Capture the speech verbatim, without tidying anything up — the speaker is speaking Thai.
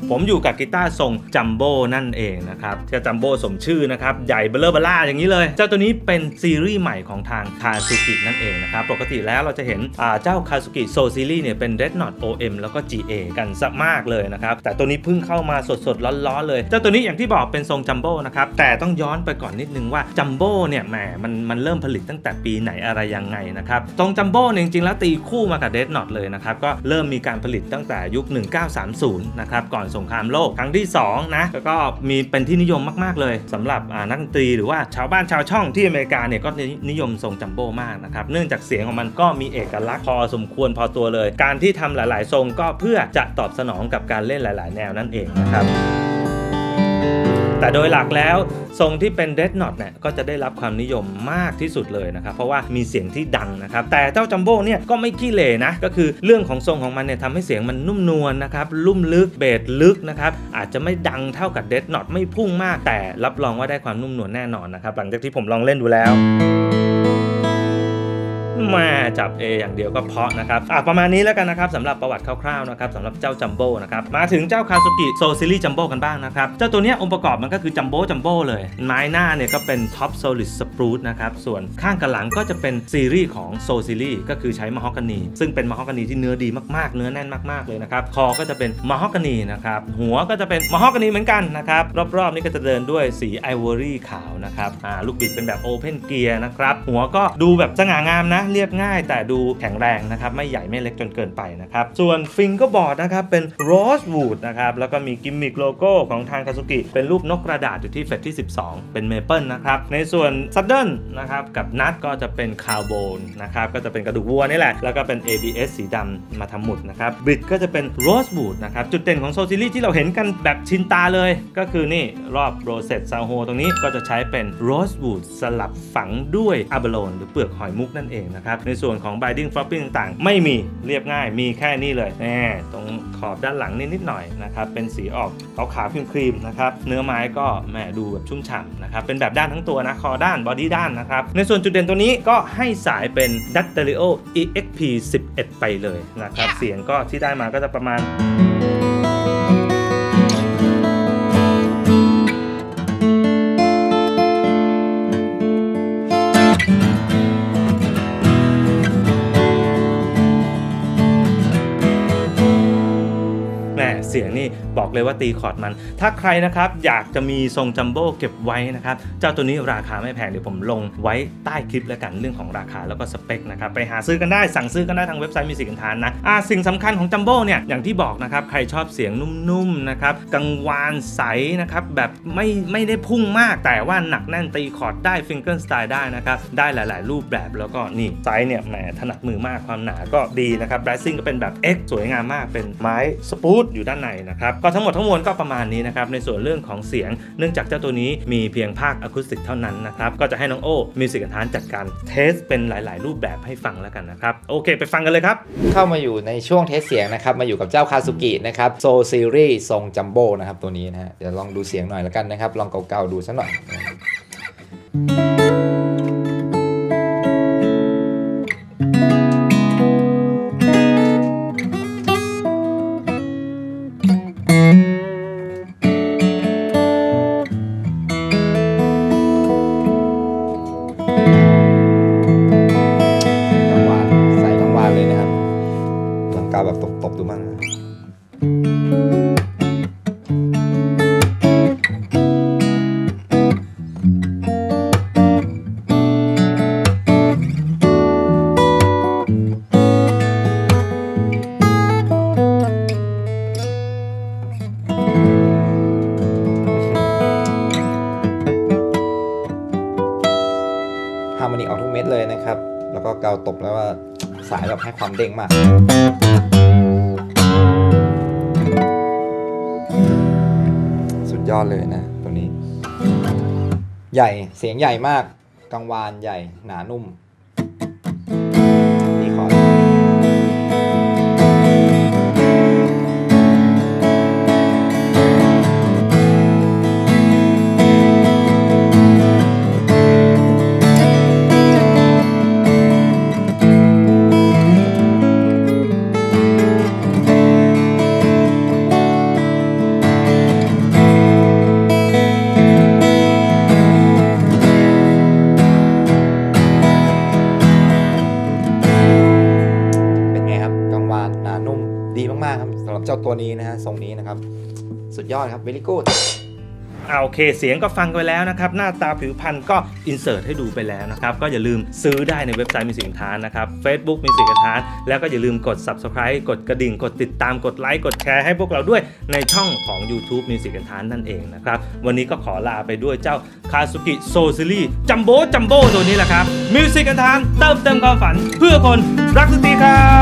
ผมอยู่กับกีตาร์ทรงจัมโบ้นั่นเองนะครับจะจัมโบ้สมชื่อนะครับใหญ่เบลเลอร์เบล่าอย่างนี้เลยเจ้าตัวนี้เป็นซีรีส์ใหม่ของทางคาซูกินั่นเองนะครับปกติแล้วเราจะเห็นเจ้าคาซูกิโซซีรีส์เนี่ยเป็น Red Knot โอ เอ็ม แล้วก็ จี เอ กันซะมากเลยนะครับแต่ตัวนี้เพิ่งเข้ามาสดๆร้อนๆเลยเจ้าตัวนี้อย่างที่บอกเป็นทรงจัมโบ้นะครับแต่ต้องย้อนไปก่อนนิดนึงว่าจัมโบ้เนี่ยแหมมันมันเริ่มผลิตตั้งแต่ปีไหนอะไรยังไงนะครับตรงจัมโบ้เนี่ยจริงๆแล้วตีคู่มากับ Red Knot เลยนะครับก็เริ่มมีการผลิตตั้งแต่ยุคหนึ่งเก้าสามศูนย์นะครับก่อนสงครามโลกครั้งที่สองนะแล้วก็มีเป็นที่นิยมมากๆเลยสำหรับนักดนตรีหรือว่าชาวบ้านชาวช่องที่อเมริกาเนี่ยก็นิยมทรงจัมโบ้มากนะครับเนื่องจากเสียงของมันก็มีเอกลักษณ์พอสมควรพอตัวเลยการที่ทำหลายๆทรงก็เพื่อจะตอบสนองกับการเล่นหลายๆแนวนั่นเองนะครับแต่โดยหลักแล้วทรงที่เป็น Red Knot เนี่ยก็จะได้รับความนิยมมากที่สุดเลยนะครับเพราะว่ามีเสียงที่ดังนะครับแต่เจ้าจัมโบ้เนี่ยก็ไม่ขี้เหร่นะก็คือเรื่องของทรงของมันเนี่ยทำให้เสียงมันนุ่มนวลนะครับลุ่มลึกเบสลึกนะครับอาจจะไม่ดังเท่ากับ Red Knot ไม่พุ่งมากแต่รับรองว่าได้ความนุ่มนวลแน่นอนนะครับหลังจากที่ผมลองเล่นดูแล้วมาจับ A อย่างเดียวก็เพาะนะครับอ่ะประมาณนี้แล้วกันนะครับสำหรับประวัติคร่าวๆนะครับสำหรับเจ้าจัมโบ้นะครับมาถึงเจ้าคาซูกิโซซีรีส์จัมโบ้กันบ้างนะครับเจ้าตัวนี้องค์ประกอบมันก็คือจัมโบ้จัมโบ้เลยไม้หน้าเนี่ยก็เป็นท็อปโซลิดสปรูตนะครับส่วนข้างกับหลังก็จะเป็นซีรีส์ของโซซีรีส์ก็คือใช้มะฮอกกานีซึ่งเป็นมะฮอกกานีที่เนื้อดีมากๆเนื้อแน่นมากๆเลยนะครับคอก็จะเป็นมะฮอกกานีนะครับหัวก็จะเป็นมะฮอกกานีเหมือนกันนะครับรอบๆนี่ก็จะเดินด้วยสีไอวอรี่ขาวนะครับอ่าลูกบิดเป็นแบบโอเพนเกียร์นะครับหัวก็ดูแบบสง่างามนะเรียบง่ายแต่ดูแข็งแรงนะครับไม่ใหญ่ไม่เล็กจนเกินไปนะครับส่วนฟิงเกอร์บอร์ดนะครับเป็นโรสวูดนะครับแล้วก็มีกิมมิคโลโก้ของทางคาซูกิเป็นรูปนกกระดาษอยู่ที่เฟรตที่สิบสองเป็นเมเปิลนะครับในส่วนซัดเดิลนะครับกับนัทก็จะเป็นคาวโบนนะครับก็จะเป็นกระดูกวัวนี่แหละแล้วก็เป็น เอ บี เอส สีดำมาทำหมุดนะครับบริดก็จะเป็นโรสวูดนะครับจุดเด่นของโซซิลี่ที่เราเห็นกันแบบชินตาเลยก็คือนี่รอบโรเซตซาโฮตรงนี้ก็จะใช้เป็นโรสวูดสลับฝังด้วยอะเบโลนหรือเปลือกหอยมุกนั่นเองนะครับในส่วนของbinding flopping ต่างๆไม่มีเรียบง่ายมีแค่นี้เลยแน่ตรงขอบด้านหลังนิดๆหน่อยนะครับเป็นสีออกขาวๆครีมๆนะครับเนื้อไม้ก็แหมดูแบบชุ่มฉ่ำนะครับเป็นแบบด้านทั้งตัวนะคอด้านบอดี้ด้านนะครับในส่วนจุดเด่นตัวนี้ก็ให้สายเป็น Dattero อี เอ็กซ์ พี สิบเอ็ด ไปเลยนะครับเสียงก็ที่ได้มาก็จะประมาณเสียงนี่บอกเลยว่าตีคอร์ดมันถ้าใครนะครับอยากจะมีทรงจัมโบ้เก็บไว้นะครับเจ้าตัวนี้ราคาไม่แพงเดี๋ยวผมลงไว้ใต้คลิปแล้วกันเรื่องของราคาแล้วก็สเปคนะครับไปหาซื้อกันได้สั่งซื้อกันได้ทางเว็บไซต์มิวสิกแอนด์ทานนะอ่าสิ่งสำคัญของจัมโบ้เนี่ยอย่างที่บอกนะครับใครชอบเสียงนุ่มๆนะครับกังวานใสนะครับแบบไม่ไม่ได้พุ่งมากแต่ว่าหนักแน่นตีคอร์ดได้ฟิงเกิลสไตล์ได้นะครับได้หลายๆรูปแบบแล้วก็นี่ไซส์เนี่ยแหมถนัดมือมากความหนาก็ดีนะครับไบรซิ่งก็เป็นแบบ X สวยงามมากเป็นไม้สปูตอยู่ด้านในนะครับก็ทั้งหมดทั้งมวลก็ประมาณนี้นะครับในส่วนเรื่องของเสียงเนื่องจากเจ้าตัวนี้มีเพียงภาคอะคูสติกเท่านั้นนะครับก็จะให้น้องโอ้มิวสิกแอนด์ทานจัดการเทสเป็นหลายๆรูปแบบให้ฟังแล้วกันนะครับโอเคไปฟังกันเลยครับเข้ามาอยู่ในช่วงเทสเสียงนะครับมาอยู่กับเจ้าคาซูกินะครับโซซีรีส์ทรงจัมโบ้นะครับตัวนี้นะฮะเดี๋ยวลองดูเสียงหน่อยแล้วกันนะครับลองเก่าๆดูสักหน่อยแบบตบๆดูมั่งฮาร์โมนีออกทุกเม็ดเลยนะครับแล้วก็เกาตบแล้วว่าสายแบบให้ความเด้งมากสุดยอดเลยนะตัวนี้ใหญ่เสียงใหญ่มากกังวานใหญ่หนานุ่มนี่ขอรับเจ้าตัวนี้นะฮะทรงนี้นะครับสุดยอดครับ very good เอาโอเคเสียงก็ฟังไปแล้วนะครับหน้าตาผิวพรรณก็อินเสิร์ตให้ดูไปแล้วนะครับก็อย่าลืมซื้อได้ในเว็บไซต์มิวสิกทานนะครับ Facebook มิวสิกทานแล้วก็อย่าลืมกด Subscribe กดกระดิ่งกดติดตามกดไลค์กดแชร์ให้พวกเราด้วยในช่องของ YouTube มิวสิกทานนั่นเองนะครับวันนี้ก็ขอลาไปด้วยเจ้าคาซุกิโซซิลี่จัมโบ้จัมโบ้ตัวนี้แหละครับมิวสิกทานเติมเต็มความฝันเพื่อคนรักดนตรีครับ